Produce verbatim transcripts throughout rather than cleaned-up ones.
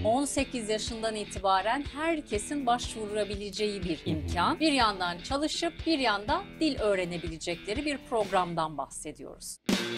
on sekiz yaşından itibaren herkesin başvurabileceği bir imkan. Bir yandan çalışıp bir yandan dil öğrenebilecekleri bir programdan bahsediyoruz.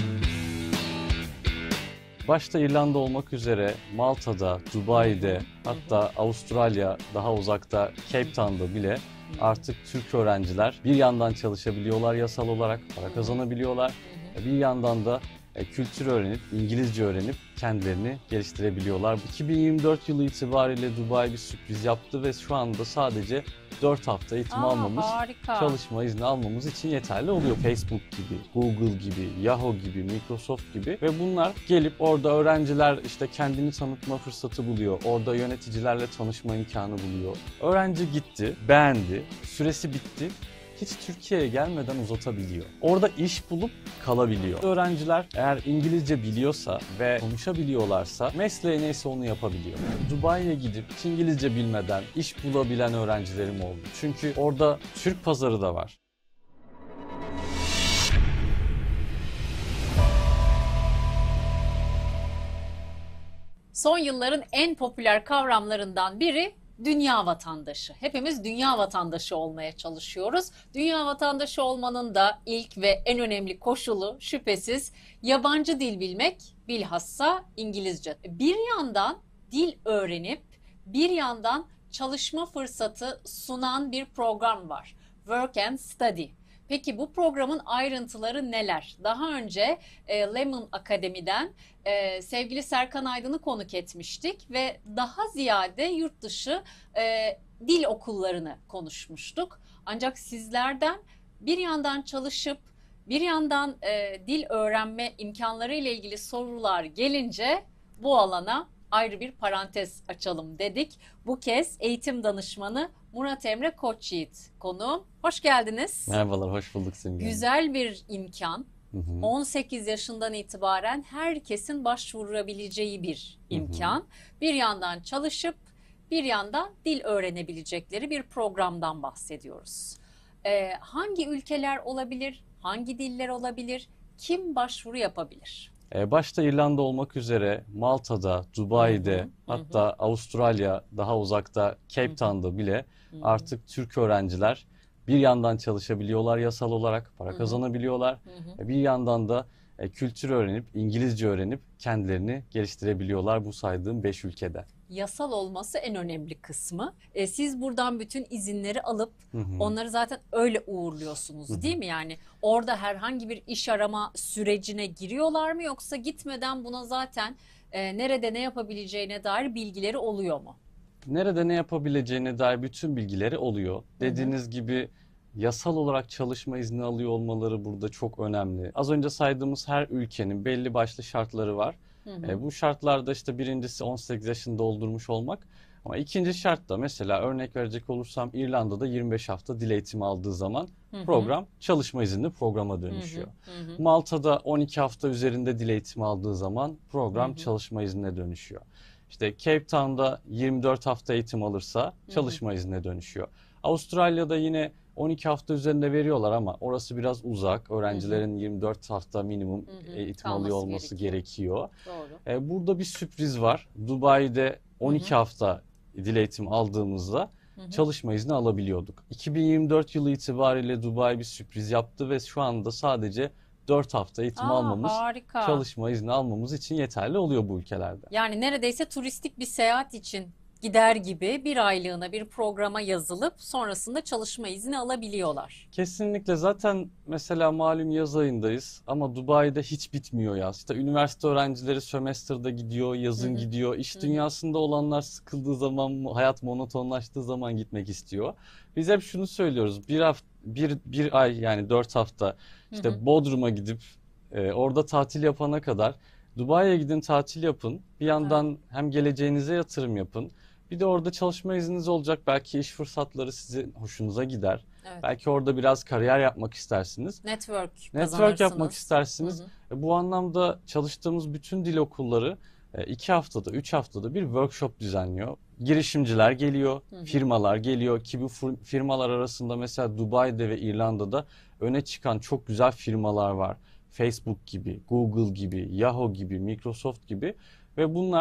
Başta İrlanda olmak üzere Malta'da, Dubai'de, hatta Avustralya, daha uzakta Cape Town'da bile artık Türk öğrenciler bir yandan çalışabiliyorlar yasal olarak, para kazanabiliyorlar. Bir yandan da kültür öğrenip, İngilizce öğrenip kendilerini geliştirebiliyorlar. iki bin yirmi dört yılı itibariyle Dubai bir sürpriz yaptı ve şu anda sadece dört hafta eğitim Aa, almamız, harika. çalışma izni almamız için yeterli oluyor. Facebook gibi, Google gibi, Yahoo gibi, Microsoft gibi ve bunlar gelip orada öğrenciler işte kendini tanıtma fırsatı buluyor. Orada yöneticilerle tanışma imkanı buluyor. Öğrenci gitti, beğendi, süresi bitti. Hiç Türkiye'ye gelmeden uzatabiliyor. Orada iş bulup kalabiliyor. Öğrenciler eğer İngilizce biliyorsa ve konuşabiliyorlarsa mesleği neyse onu yapabiliyor. Dubai'ye gidip İngilizce bilmeden iş bulabilen öğrencilerim oldu. Çünkü orada Türk pazarı da var. Son yılların en popüler kavramlarından biri dünya vatandaşı. Hepimiz dünya vatandaşı olmaya çalışıyoruz. Dünya vatandaşı olmanın da ilk ve en önemli koşulu şüphesiz yabancı dil bilmek, bilhassa İngilizce. Bir yandan dil öğrenip bir yandan çalışma fırsatı sunan bir program var. Work and Study. Peki bu programın ayrıntıları neler? Daha önce e, Lemon Akademi'den e, sevgili Serkan Aydın'ı konuk etmiştik ve daha ziyade yurt dışı e, dil okullarını konuşmuştuk. Ancak sizlerden bir yandan çalışıp bir yandan e, dil öğrenme imkanları ile ilgili sorular gelince bu alana ayrı bir parantez açalım dedik. Bu kez eğitim danışmanı Murat Emre Koçyiğit konuğum. Hoş geldiniz. Merhabalar, hoş bulduk Simge. Güzel bir imkan. Hı hı. on sekiz yaşından itibaren herkesin başvurabileceği bir imkan. Hı hı. Bir yandan çalışıp bir yandan dil öğrenebilecekleri bir programdan bahsediyoruz. Ee, hangi ülkeler olabilir? Hangi diller olabilir? Kim başvuru yapabilir? Başta İrlanda olmak üzere Malta'da, Dubai'de, Hı hı, hatta hı. Avustralya, daha uzakta Cape Town'da bile Hı hı. artık Türk öğrenciler bir yandan çalışabiliyorlar yasal olarak, para Hı hı. kazanabiliyorlar. Hı hı. Bir yandan da kültür öğrenip, İngilizce öğrenip kendilerini geliştirebiliyorlar bu saydığım beş ülkede. Yasal olması en önemli kısmı. E, siz buradan bütün izinleri alıp Hı hı. onları zaten öyle uğurluyorsunuz, Hı hı. değil mi? Yani orada herhangi bir iş arama sürecine giriyorlar mı, yoksa gitmeden buna zaten e, nerede ne yapabileceğine dair bilgileri oluyor mu? Nerede ne yapabileceğine dair bütün bilgileri oluyor. Dediğiniz gibi yasal olarak çalışma izni alıyor olmaları burada çok önemli. Az önce saydığımız her ülkenin belli başlı şartları var. Hı hı. E, bu şartlarda işte birincisi on sekiz yaşını doldurmuş olmak. Ama ikinci şart da mesela örnek verecek olursam İrlanda'da yirmi beş hafta dil eğitimi aldığı zaman Hı hı. program çalışma izinli programa dönüşüyor. Hı hı. Malta'da on iki hafta üzerinde dil eğitimi aldığı zaman program Hı hı. çalışma iznine dönüşüyor. İşte Cape Town'da yirmi dört hafta eğitim alırsa çalışma Hı hı. iznine dönüşüyor. Avustralya'da yine on iki hafta üzerinde veriyorlar ama orası biraz uzak. Öğrencilerin yirmi dört hafta minimum Hı hı. eğitim Kalması alıyor olması gerekiyor. gerekiyor. Doğru. Ee, burada bir sürpriz var. Dubai'de on iki Hı hı. hafta dil eğitimi aldığımızda Hı hı. çalışma izni alabiliyorduk. iki bin yirmi dört yılı itibariyle Dubai bir sürpriz yaptı ve şu anda sadece dört hafta eğitim Aa, almamız, harika. çalışma izni almamız için yeterli oluyor bu ülkelerde. Yani neredeyse turistik bir seyahat için gider gibi bir aylığına bir programa yazılıp sonrasında çalışma izni alabiliyorlar. Kesinlikle, zaten mesela malum yaz ayındayız ama Dubai'de hiç bitmiyor yaz. İşte üniversite öğrencileri sömestrda gidiyor, yazın Hı hı. gidiyor. İş Hı hı. dünyasında olanlar sıkıldığı zaman, hayat monotonlaştığı zaman gitmek istiyor. Biz hep şunu söylüyoruz. Bir hafta, bir, bir ay yani dört hafta işte Hı hı. Bodrum'a gidip e, orada tatil yapana kadar Dubai'ye gidin, tatil yapın. Bir yandan hem geleceğinize yatırım yapın. Bir de orada çalışma izniniz olacak. Belki iş fırsatları sizin hoşunuza gider. Evet. Belki orada biraz kariyer yapmak istersiniz. Network Network kazanırsınız. yapmak istersiniz. Hı E, Bu anlamda çalıştığımız bütün dil okulları e, iki haftada, üç haftada bir workshop düzenliyor. Girişimciler geliyor, Hı hı. firmalar geliyor ki bu fir- firmalar arasında mesela Dubai'de ve İrlanda'da öne çıkan çok güzel firmalar var. Facebook gibi, Google gibi, Yahoo gibi, Microsoft gibi ve bunlar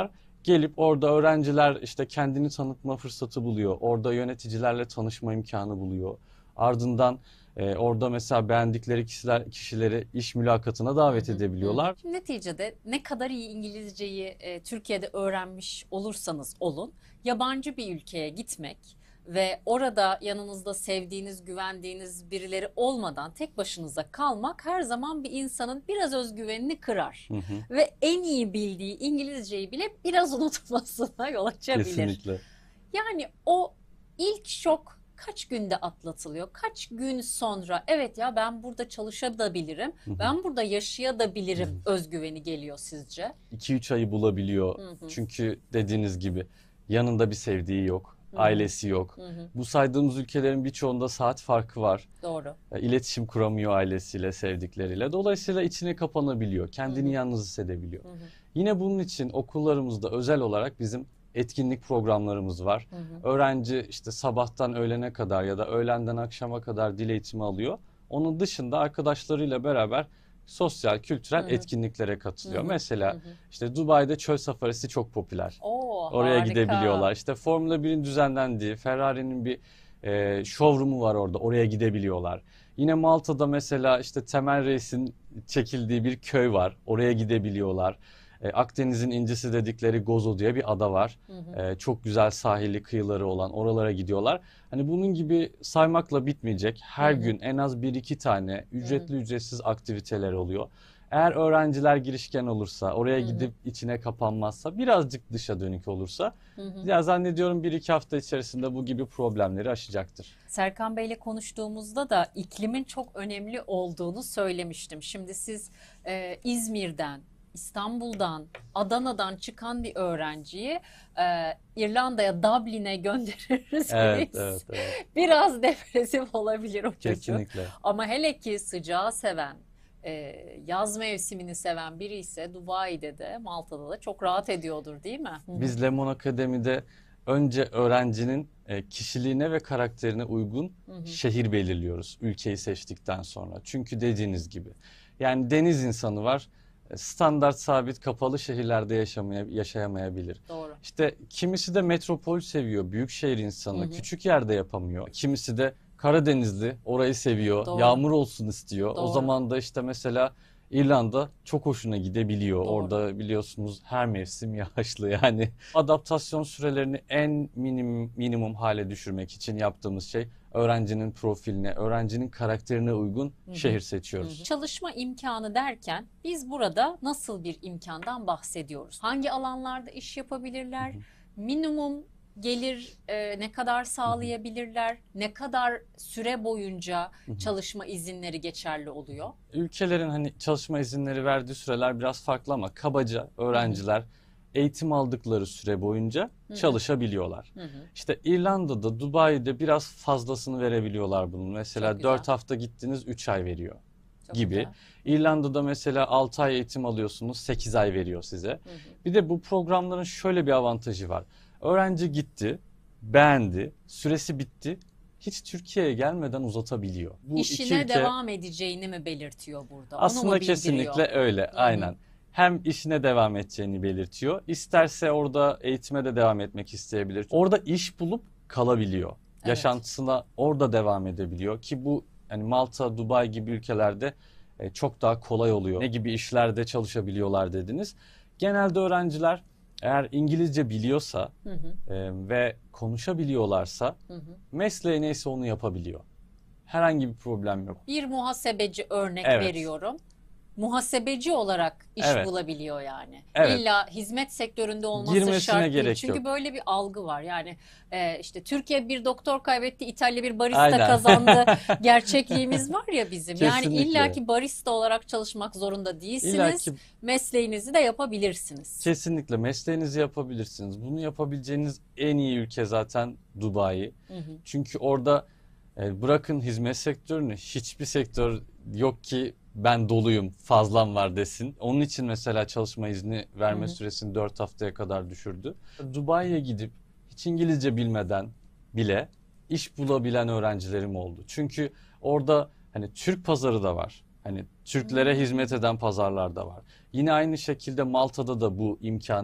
gelip orada öğrenciler işte kendini tanıtma fırsatı buluyor. Orada yöneticilerle tanışma imkanı buluyor. Ardından e, orada mesela beğendikleri kişiler kişileri iş mülakatına davet Hı hı, edebiliyorlar. hı. Şimdi neticede ne kadar iyi İngilizceyi e, Türkiye'de öğrenmiş olursanız olun, yabancı bir ülkeye gitmek ve orada yanınızda sevdiğiniz, güvendiğiniz birileri olmadan tek başınıza kalmak her zaman bir insanın biraz özgüvenini kırar. Hı hı, Ve en iyi bildiği İngilizceyi bile biraz unutmasına yol açabilir. kesinlikle. Yani o ilk şok kaç günde atlatılıyor? Kaç gün sonra evet ya ben burada çalışabilirim, Hı hı. ben burada yaşayabilirim özgüveni geliyor sizce? iki üç ayı bulabiliyor. Hı hı. Çünkü dediğiniz gibi yanında bir sevdiği yok, Hı hı. ailesi yok. Hı hı, Bu saydığımız ülkelerin birçoğunda saat farkı var. doğru. E, İletişim kuramıyor ailesiyle, sevdikleriyle. Dolayısıyla içine kapanabiliyor, kendini Hı hı. yalnız hissedebiliyor. Hı hı, Yine bunun için okullarımızda özel olarak bizim etkinlik programlarımız var. hı hı. Öğrenci işte sabahtan öğlene kadar ya da öğlenden akşama kadar dil eğitimi alıyor. Onun dışında arkadaşlarıyla beraber sosyal, kültürel Hı hı. etkinliklere katılıyor. Hı hı, Mesela hı hı. işte Dubai'de çöl safarisi çok popüler. Oo, Oraya harika. gidebiliyorlar. İşte Formula birin düzenlendiği, Ferrari'nin bir e, showroom'u var orada. Oraya gidebiliyorlar. Yine Malta'da mesela işte Temel Reis'in çekildiği bir köy var. Oraya gidebiliyorlar. E, Akdeniz'in incisi dedikleri Gozo diye bir ada var. Hı hı. E, çok güzel sahilli kıyıları olan oralara gidiyorlar. Hani bunun gibi saymakla bitmeyecek. Her Hı hı. gün en az bir iki tane ücretli ücretsiz aktiviteler oluyor. Eğer öğrenciler girişken olursa, oraya Hı hı. gidip içine kapanmazsa, birazcık dışa dönük olursa, Hı hı. ya zannediyorum bir iki hafta içerisinde bu gibi problemleri aşacaktır. Serkan Bey'le konuştuğumuzda da iklimin çok önemli olduğunu söylemiştim. Şimdi siz e, İzmir'den, İstanbul'dan, Adana'dan çıkan bir öğrenciyi e, İrlanda'ya, Dublin'e gönderirseniz Evet, evet, evet. biraz depresif olabilir o çocuk. Kesinlikle. Ama hele ki sıcağı seven, e, yaz mevsimini seven biri ise Dubai'de de Malta'da da çok rahat ediyordur, değil mi? Hı hı. Biz Lemon Akademi'de önce öğrencinin e, kişiliğine ve karakterine uygun Hı hı. şehir belirliyoruz ülkeyi seçtikten sonra. Çünkü dediğiniz gibi yani deniz insanı var, e, standart sabit kapalı şehirlerde yaşamaya, yaşayamayabilir. Doğru. İşte kimisi de metropol seviyor, büyük şehir insanı, Hı hı. küçük yerde yapamıyor. Kimisi de Karadenizli, orayı seviyor, Doğru. yağmur olsun istiyor. O Doğru. zaman da işte mesela İrlanda çok hoşuna gidebiliyor. Doğru. Orada biliyorsunuz her mevsim yağışlı yani. Adaptasyon sürelerini en minimum, minimum hale düşürmek için yaptığımız şey öğrencinin profiline, öğrencinin karakterine uygun Hı hı. şehir Hı hı. seçiyoruz. Çalışma imkanı derken biz burada nasıl bir imkandan bahsediyoruz? Hangi alanlarda iş yapabilirler? Hı hı. Minimum gelir e, ne kadar sağlayabilirler? Ne kadar süre boyunca Hı hı. çalışma izinleri geçerli oluyor? Ülkelerin hani çalışma izinleri verdiği süreler biraz farklı ama kabaca öğrenciler eğitim aldıkları süre boyunca Hı hı. çalışabiliyorlar. Hı hı. İşte İrlanda'da, Dubai'de biraz fazlasını verebiliyorlar bunun. Mesela Çok güzel. dört hafta gittiniz üç ay veriyor Çok gibi. güzel. İrlanda'da mesela altı ay eğitim alıyorsunuz, sekiz ay veriyor size. Hı hı. Bir de bu programların şöyle bir avantajı var. Öğrenci gitti, beğendi, süresi bitti. Hiç Türkiye'ye gelmeden uzatabiliyor. Bu iki İşine ülke devam edeceğini mi belirtiyor burada? Onu mu aslında bildiriyor? kesinlikle öyle, hı. aynen. Hem işine devam edeceğini belirtiyor. İsterse orada eğitime de devam etmek isteyebilir. Orada iş bulup kalabiliyor. Evet. Yaşantısına orada devam edebiliyor ki bu hani Malta, Dubai gibi ülkelerde e, çok daha kolay oluyor. Ne gibi işlerde çalışabiliyorlar dediniz. Genelde öğrenciler eğer İngilizce biliyorsa Hı hı. e, ve konuşabiliyorlarsa Hı hı. mesleği neyse onu yapabiliyor. Herhangi bir problem yok. Bir muhasebeci örnek Evet. veriyorum. Muhasebeci olarak iş Evet. bulabiliyor yani. Evet. İlla hizmet sektöründe olması Girmesine şart değil. gerek Çünkü yok. böyle bir algı var. Yani e, işte Türkiye bir doktor kaybetti, İtalya bir barista Aynen. kazandı. Gerçekliğimiz var ya bizim. Yani Kesinlikle. illaki barista olarak çalışmak zorunda İlla değilsiniz. ki Mesleğinizi de yapabilirsiniz. kesinlikle mesleğinizi yapabilirsiniz. Bunu yapabileceğiniz en iyi ülke zaten Dubai. Hı hı. Çünkü orada e, bırakın hizmet sektörünü, hiçbir sektör yok ki ben doluyum, fazlam var desin. Onun için mesela çalışma izni verme Hı hı. süresini dört haftaya kadar düşürdü. Dubai'ye gidip hiç İngilizce bilmeden bile iş bulabilen öğrencilerim oldu. Çünkü orada hani Türk pazarı da var. Hani Türklere Hmm. hizmet eden pazarlar da var. Yine aynı şekilde Malta'da da bu imkanı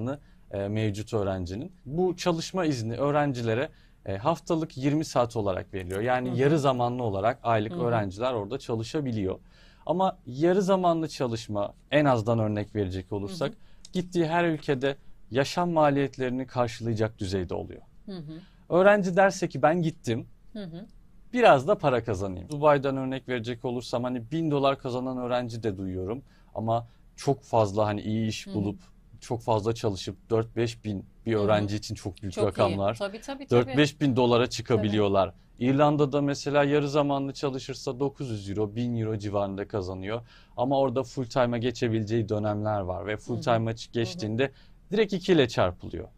e, mevcut öğrencinin. Bu çalışma izni öğrencilere e, haftalık yirmi saat olarak veriliyor. Yani Hı hı. yarı zamanlı olarak aylık Hı hı. öğrenciler orada çalışabiliyor. Ama yarı zamanlı çalışma, en azdan örnek verecek olursak, Hı hı. gittiği her ülkede yaşam maliyetlerini karşılayacak düzeyde oluyor. Hı hı. Öğrenci derse ki ben gittim, Hı hı. biraz da para kazanayım. Dubai'den örnek verecek olursam hani bin dolar kazanan öğrenci de duyuyorum. Ama çok fazla hani iyi iş Hı hı. bulup çok fazla çalışıp dört beş bin bir Hı hı. öğrenci için çok büyük Çok iyi. rakamlar. Tabii tabii dört tabii. beş bin dolara çıkabiliyorlar. İrlanda'da mesela yarı zamanlı çalışırsa dokuz yüz euro, bin euro civarında kazanıyor. Ama orada full time'a geçebileceği dönemler var ve Hı full hı. time'a geçtiğinde direkt iki ile çarpılıyor.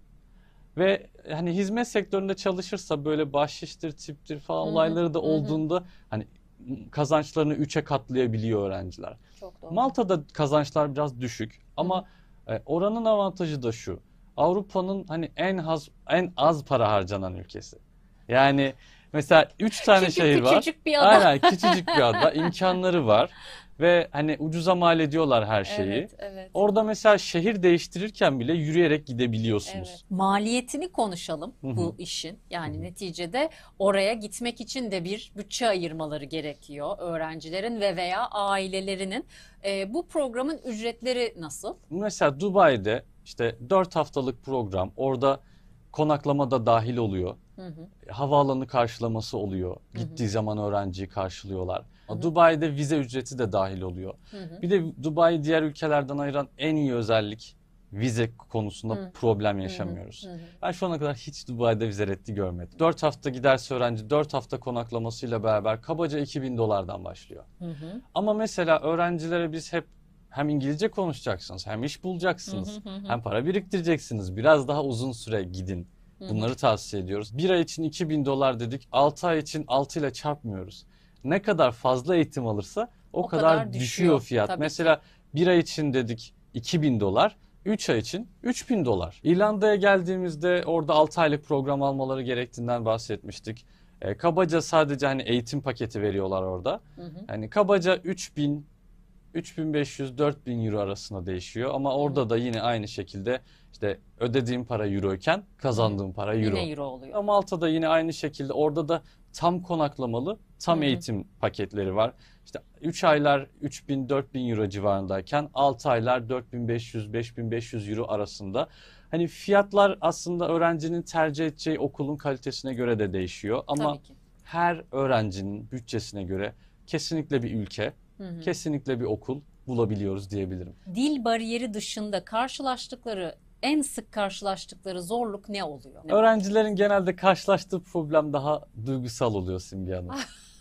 Ve hani hizmet sektöründe çalışırsa böyle bahşiştir, tiptir falan Hı hı. olayları da Hı hı. olduğunda hani kazançlarını üçe katlayabiliyor öğrenciler. Çok doğru. Malta'da kazançlar biraz düşük ama e, oranın avantajı da şu. Avrupa'nın hani en az en az para harcanan ülkesi. Yani mesela üç tane Çünkü şehir var. küçücük bir ada. Aynen, küçücük bir ada, imkanları var ve hani ucuza mal ediyorlar her şeyi. Evet, evet. Orada mesela şehir değiştirirken bile yürüyerek gidebiliyorsunuz. Evet. Maliyetini konuşalım Hı hı. bu işin. Yani Hı hı. neticede oraya gitmek için de bir bütçe ayırmaları gerekiyor öğrencilerin ve veya ailelerinin. Ee, bu programın ücretleri nasıl? Mesela Dubai'de işte dört haftalık program, orada konaklama da dahil oluyor. Hı hı. Havaalanı karşılaması oluyor. Hı hı. Gittiği zaman öğrenciyi karşılıyorlar. Hı hı. Dubai'de vize ücreti de dahil oluyor. Hı hı. Bir de Dubai diğer ülkelerden ayıran en iyi özellik, vize konusunda Hı. problem Hı hı. yaşamıyoruz. Hı hı. Ben şu ana kadar hiç Dubai'de vize reddi görmedim. dört hafta giderse öğrenci dört hafta konaklamasıyla beraber kabaca iki bin dolardan başlıyor. Hı hı. Ama mesela öğrencilere biz hep hem İngilizce konuşacaksınız, hem iş bulacaksınız, Hı hı hı hı. hem para biriktireceksiniz. Biraz daha uzun süre gidin. Hı hı. Bunları tavsiye ediyoruz. Bir ay için iki bin dolar dedik, altı ay için altı ile çarpmıyoruz. Ne kadar fazla eğitim alırsa o, O kadar, kadar düşüyor, düşüyor, fiyat. tabii Mesela bir ay için dedik iki bin dolar, üç ay için üç bin dolar. İrlanda'ya geldiğimizde orada altı aylık program almaları gerektiğinden bahsetmiştik. E, kabaca sadece hani eğitim paketi veriyorlar orada. Hı hı. Hani kabaca üç bin, üç bin beş yüz, dört bin euro arasında değişiyor. Ama orada da yine aynı şekilde işte ödediğim para euro iken kazandığım para euro. Yine euro oluyor. Ama Malta'da yine aynı şekilde, orada da tam konaklamalı, tam Hı hı. eğitim paketleri var. İşte üç aylar üç bin, dört bin euro civarındayken altı aylar dört bin beş yüz, beş bin beş yüz euro arasında. Hani fiyatlar aslında öğrencinin tercih edeceği okulun kalitesine göre de değişiyor. Ama Tabii ki. her öğrencinin bütçesine göre kesinlikle bir ülke, Hı hı. kesinlikle bir okul bulabiliyoruz diyebilirim. Dil bariyeri dışında karşılaştıkları, en sık karşılaştıkları zorluk ne oluyor? Ne? Öğrencilerin genelde karşılaştığı problem daha duygusal oluyor Simge Hanım.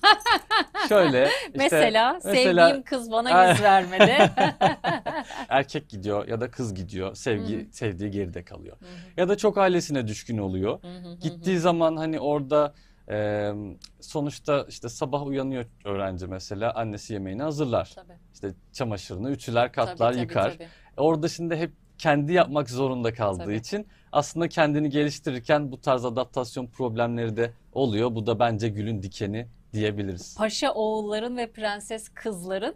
Şöyle işte Mesela, mesela- sevdiğim kız bana yüz vermedi. erkek gidiyor ya da kız gidiyor, sevgi Hı hı. sevdiği geride kalıyor. Hı hı. Ya da çok ailesine düşkün oluyor. Hı hı hı Gittiği zaman hani orada e, sonuçta işte sabah uyanıyor öğrenci, mesela annesi yemeğini hazırlar. Tabii. İşte çamaşırını ütüler, katlar, Tabii, tabii, yıkar. tabii. Orada şimdi hep kendi yapmak zorunda kaldığı Tabii. için aslında kendini geliştirirken bu tarz adaptasyon problemleri de oluyor. Bu da bence gülün dikeni diyebiliriz. Paşa oğulların ve prenses kızların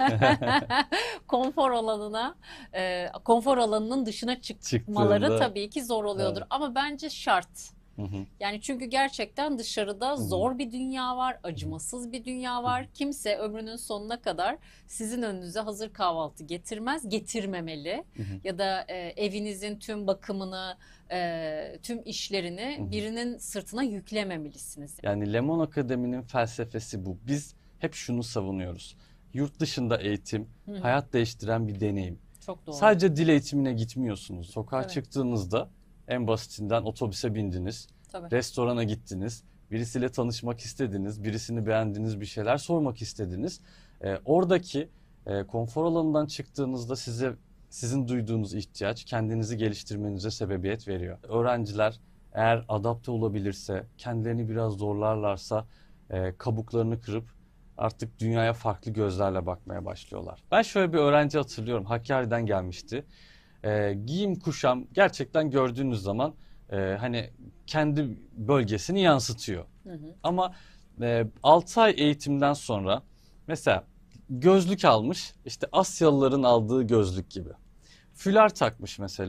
konfor alanına, e, konfor alanının dışına çıkmaları Çıktığında- tabii ki zor oluyordur. Evet. Ama bence şart. Hı hı. Yani çünkü gerçekten dışarıda hı. zor bir dünya var, acımasız bir dünya var. Kimse ömrünün sonuna kadar sizin önünüze hazır kahvaltı getirmez, getirmemeli. Hı hı. Ya da e, evinizin tüm bakımını, e, tüm işlerini Hı hı. birinin sırtına yüklememelisiniz. Yani Lemon Akademi'nin felsefesi bu. Biz hep şunu savunuyoruz. Yurt dışında eğitim, Hı hı. hayat değiştiren bir deneyim. Çok doğru. Sadece dil eğitimine gitmiyorsunuz. Sokağa Evet. çıktığınızda en basitinden otobüse bindiniz, Tabii. restorana gittiniz, birisiyle tanışmak istediniz, birisini beğendiğiniz bir şeyler sormak istediniz. Ee, oradaki e, konfor alanından çıktığınızda size sizin duyduğunuz ihtiyaç kendinizi geliştirmenize sebebiyet veriyor. Öğrenciler eğer adapte olabilirse, kendilerini biraz zorlarlarsa e, kabuklarını kırıp artık dünyaya farklı gözlerle bakmaya başlıyorlar. Ben şöyle bir öğrenci hatırlıyorum. Hakkari'den gelmişti. E, giyim kuşam gerçekten gördüğünüz zaman e, hani kendi bölgesini yansıtıyor. Hı hı. Ama e, altı ay eğitimden sonra mesela gözlük almış, işte Asyalıların aldığı gözlük gibi. Fular takmış mesela.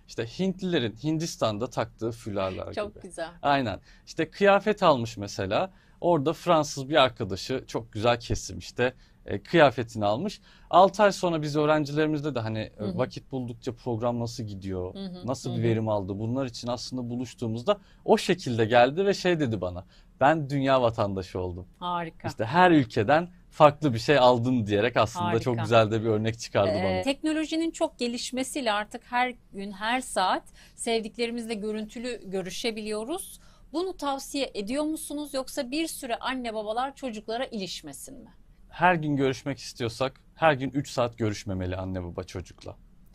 İşte Hintlilerin Hindistan'da taktığı fularlar Çok gibi. güzel. Aynen. İşte kıyafet almış mesela. Orada Fransız bir arkadaşı çok güzel kesim işte e, kıyafetini almış. altı ay sonra biz öğrencilerimizde de hani Hı hı. vakit buldukça program nasıl gidiyor, Hı hı, nasıl hı bir hı. verim aldı bunlar için aslında buluştuğumuzda o şekilde geldi ve şey dedi bana. Ben dünya vatandaşı oldum. Harika. İşte her ülkeden farklı bir şey aldım diyerek aslında çok Harika. güzel de bir örnek çıkardı Ee, bana. teknolojinin çok gelişmesiyle artık her gün, her saat sevdiklerimizle görüntülü görüşebiliyoruz. Bunu tavsiye ediyor musunuz yoksa bir süre anne babalar çocuklara ilişmesin mi? Her gün görüşmek istiyorsak her gün üç saat görüşmemeli anne baba çocukla.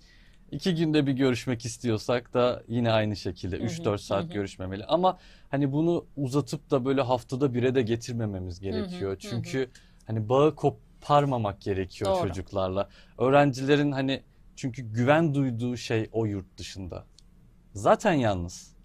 İki günde bir görüşmek istiyorsak da yine aynı şekilde Hı hı, üç dört hı saat hı. görüşmemeli. Ama hani bunu uzatıp da böyle haftada bire de getirmememiz Hı hı, gerekiyor. hı hı. Çünkü hani bağı koparmamak gerekiyor Doğru. çocuklarla. Öğrencilerin hani çünkü güven duyduğu şey o yurt dışında. Zaten yalnız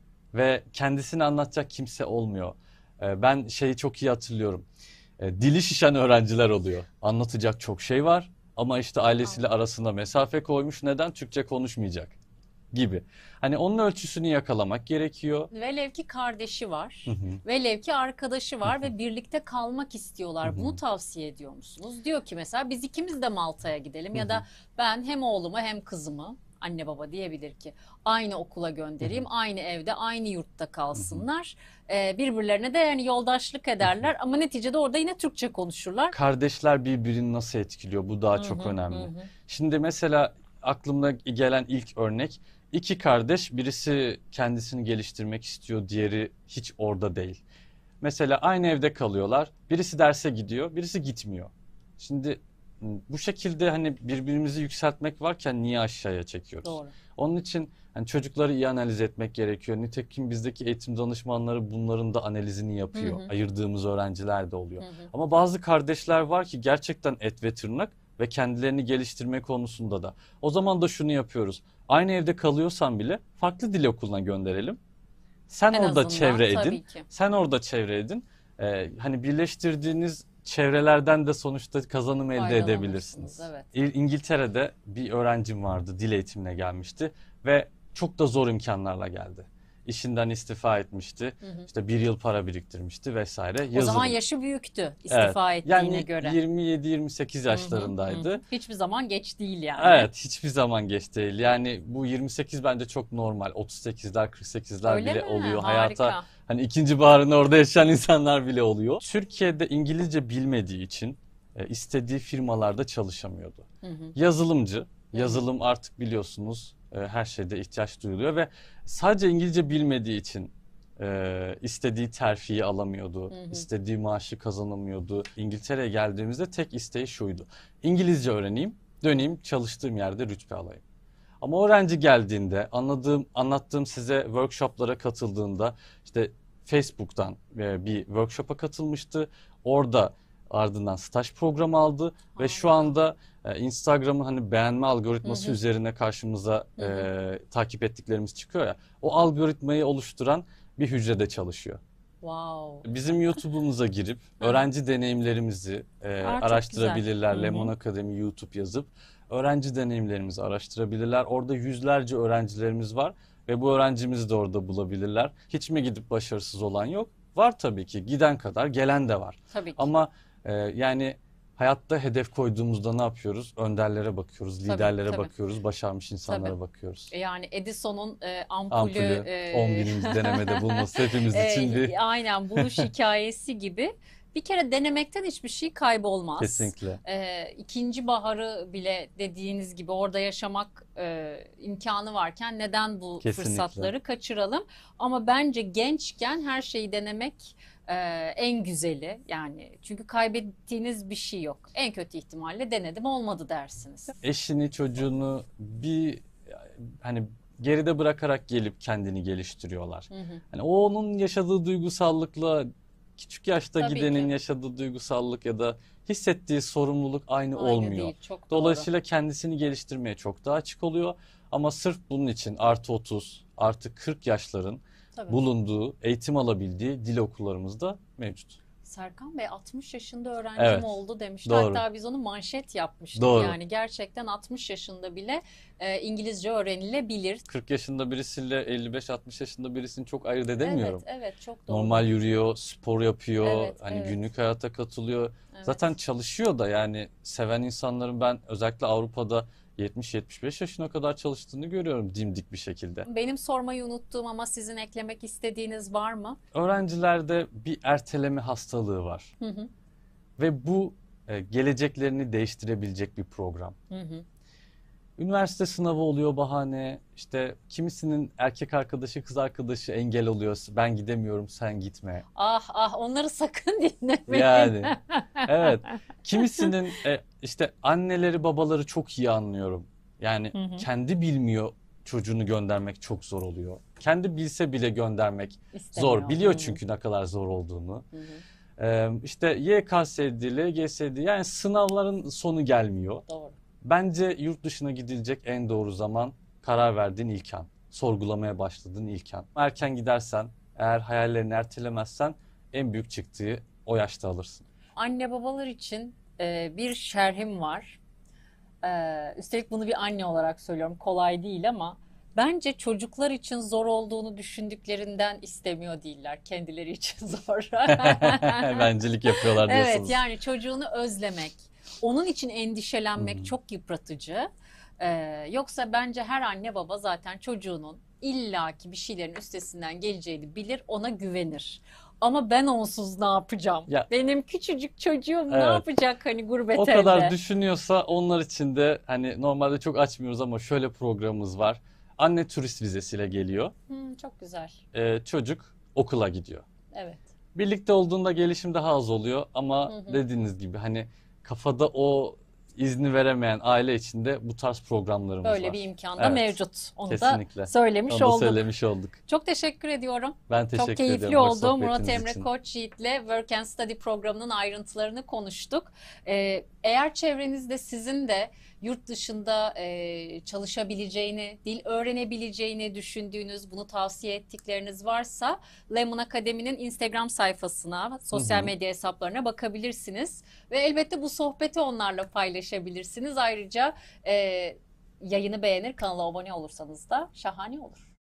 ve kendisini anlatacak kimse olmuyor. Ee, Ben şeyi çok iyi hatırlıyorum. E, Dili şişen öğrenciler oluyor. Anlatacak çok şey var ama işte ailesiyle arasında mesafe koymuş. Neden? Türkçe konuşmayacak gibi. Hani onun ölçüsünü yakalamak gerekiyor. Velev ki kardeşi var, Hı hı. velev ki arkadaşı var Hı hı. ve birlikte kalmak istiyorlar. Hı hı. Bunu tavsiye ediyor musunuz? Diyor ki mesela biz ikimiz de Malta'ya gidelim Hı ya hı. da ben hem oğlumu hem kızımı, anne baba diyebilir ki aynı okula göndereyim, aynı evde, aynı yurtta kalsınlar. Ee, birbirlerine de yani yoldaşlık ederler ama neticede orada yine Türkçe konuşurlar. Kardeşler birbirini nasıl etkiliyor? Bu daha Hı çok hı, önemli. hı hı. Şimdi mesela aklımda gelen ilk örnek iki kardeş, birisi kendisini geliştirmek istiyor, diğeri hiç orada değil. Mesela aynı evde kalıyorlar. Birisi derse gidiyor, birisi gitmiyor. Şimdi bu şekilde hani birbirimizi yükseltmek varken niye aşağıya çekiyoruz? Doğru. Onun için hani çocukları iyi analiz etmek gerekiyor. Nitekim bizdeki eğitim danışmanları bunların da analizini yapıyor. Hı hı. Ayırdığımız öğrenciler de oluyor. Hı hı. Ama bazı kardeşler var ki gerçekten et ve tırnak ve kendilerini geliştirme konusunda da. O zaman da şunu yapıyoruz. Aynı evde kalıyorsan bile farklı dil okuluna gönderelim. Sen En orada azından çevre edin. tabii ki. Sen orada çevre edin. Ee, hani birleştirdiğiniz çevrelerden de sonuçta kazanım elde Faydalanırsınız, edebilirsiniz. evet. İ- İngiltere'de bir öğrencim vardı, dil eğitimine gelmişti ve çok da zor imkanlarla geldi. İşinden istifa etmişti. Hı hı. İşte bir yıl para biriktirmişti vesaire. O Yazılım. zaman yaşı büyüktü istifa ettiğine Yani göre. yirmi yedi yirmi sekiz Hı hı, yaşlarındaydı. hı hı. Hiçbir zaman geç değil yani. Evet, hiçbir zaman geç değil. Yani bu yirmi sekiz bence çok normal. otuz sekizler, kırk sekizler Öyle bile mi? oluyor. Harika. Hayata hani ikinci baharını orada yaşayan insanlar bile oluyor. Türkiye'de İngilizce bilmediği için e, istediği firmalarda çalışamıyordu. Hı hı. Yazılımcı, yazılım artık biliyorsunuz e, her şeyde ihtiyaç duyuluyor ve sadece İngilizce bilmediği için e, istediği terfiyi alamıyordu, Hı hı. istediği maaşı kazanamıyordu. İngiltere'ye geldiğimizde tek isteği şuydu: İngilizce öğreneyim, döneyim çalıştığım yerde rütbe alayım. Ama öğrenci geldiğinde, anladığım, anlattığım size workshoplara katıldığında işte Facebook'tan e, bir workshop'a katılmıştı. Orada ardından staj programı aldı ve şu Harika. anda e, Instagram'ın hani beğenme algoritması Hı hı. üzerine karşımıza Hı hı. e, takip ettiklerimiz çıkıyor ya. O algoritmayı oluşturan bir hücrede çalışıyor. Wow. Bizim YouTube'umuza girip öğrenci deneyimlerimizi e, Aa, çok araştırabilirler. güzel. Hı hı. Lemon Akademi YouTube yazıp öğrenci deneyimlerimizi araştırabilirler. Orada yüzlerce öğrencilerimiz var ve bu öğrencimizi de orada bulabilirler. Hiç mi gidip başarısız olan yok? Var tabii ki. Giden kadar gelen de var. Tabii ki. Ama e, yani hayatta hedef koyduğumuzda ne yapıyoruz? Önderlere bakıyoruz, Tabii, liderlere tabii. bakıyoruz, başarmış insanlara Tabii. bakıyoruz. Yani Edison'un e, ampulü, Ampulü e, on bininci denemede bulması hepimiz e, için bir aynen buluş hikayesi gibi. Bir kere denemekten hiçbir şey kaybolmaz. kesinlikle. E, ikinci baharı bile dediğiniz gibi orada yaşamak e, imkanı varken neden bu Kesinlikle. fırsatları kaçıralım? Ama bence gençken her şeyi denemek e, en güzeli yani çünkü kaybettiğiniz bir şey yok. En kötü ihtimalle denedim olmadı dersiniz. Eşini, çocuğunu bir hani geride bırakarak gelip kendini geliştiriyorlar. Hı hı. Hani o onun yaşadığı duygusallıkla küçük yaşta Tabii gidenin ki. yaşadığı duygusallık ya da hissettiği sorumluluk aynı, Aynı olmuyor. değil, çok Dolayısıyla kendisini geliştirmeye çok daha açık oluyor. Ama sırf bunun için artı otuz, artı kırk yaşların doğru. Tabii. bulunduğu, eğitim alabildiği dil okullarımız da mevcut. Serkan Bey altmış yaşında öğrencim Evet, oldu demişti. doğru. Hatta biz onu manşet yapmıştık. Doğru. Yani gerçekten altmış yaşında bile e, İngilizce öğrenilebilir. kırk yaşında birisiyle elli beş altmış yaşında birisini çok ayırt edemiyorum. Evet, evet çok doğru. Normal yürüyor, spor yapıyor, Evet, hani evet. günlük hayata katılıyor. Evet. Zaten çalışıyor da, yani seven insanların ben özellikle Avrupa'da yetmiş yetmiş beş yaşına kadar çalıştığını görüyorum dimdik bir şekilde. Benim sormayı unuttuğum ama sizin eklemek istediğiniz var mı? Öğrencilerde bir erteleme hastalığı var Hı hı, ve bu e, geleceklerini değiştirebilecek bir program. hı hı. Üniversite sınavı oluyor bahane, işte kimisinin erkek arkadaşı kız arkadaşı engel oluyor, ben gidemiyorum sen gitme. Ah ah onları sakın dinlemeyin. Yani evet, kimisinin e, işte anneleri babaları çok iyi anlıyorum. Yani Hı hı. kendi bilmiyor, çocuğunu göndermek çok zor oluyor. Kendi bilse bile göndermek İstemiyor. zor. Biliyor Hı hı, çünkü ne kadar zor olduğunu. hı hı. Ee, işte Y K S'di, L G S'di, yani sınavların sonu gelmiyor. Doğru. Bence yurt dışına gidilecek en doğru zaman karar verdiğin ilk an. Sorgulamaya başladığın ilk an. Erken gidersen, eğer hayallerini ertelemezsen en büyük çıktığı o yaşta alırsın. Anne babalar için e, bir şerhim var. E, üstelik bunu bir anne olarak söylüyorum. Kolay değil ama bence çocuklar için zor olduğunu düşündüklerinden istemiyor değiller. Kendileri için zor. Bencilik yapıyorlar diyorsunuz. Evet, yani çocuğunu özlemek, onun için endişelenmek Hı hı. çok yıpratıcı. Ee, yoksa bence her anne baba zaten çocuğunun illaki bir şeylerin üstesinden geleceğini bilir, ona güvenir. Ama ben onsuz ne yapacağım? Ya- Benim küçücük çocuğum ne Evet. yapacak hani gurbet O kadar elde? düşünüyorsa onlar için de, hani normalde çok açmıyoruz ama şöyle programımız var. Anne turist vizesiyle geliyor. Hmm, çok güzel. Ee, çocuk okula gidiyor. Evet. Birlikte olduğunda gelişim daha az oluyor ama Hı hı. dediğiniz gibi hani kafada o izni veremeyen aile içinde bu tarz programlarımız Böyle var. bir imkan da Evet, mevcut. Onu kesinlikle. da söylemiş Onu da olduk. söylemiş olduk. Çok teşekkür ediyorum. Ben teşekkür Çok keyifli ediyorum hoş oldu. Murat sohbetiniz Emre için. Koçyiğit'le Work and Study programının ayrıntılarını konuştuk. Ee, eğer çevrenizde sizin de yurt dışında e, çalışabileceğini, dil öğrenebileceğini düşündüğünüz, bunu tavsiye ettikleriniz varsa Lemon Akademi'nin Instagram sayfasına, sosyal Hı hı. medya hesaplarına bakabilirsiniz. Ve elbette bu sohbeti onlarla paylaşabilirsiniz. Ayrıca e, yayını beğenir, kanala abone olursanız da şahane olur.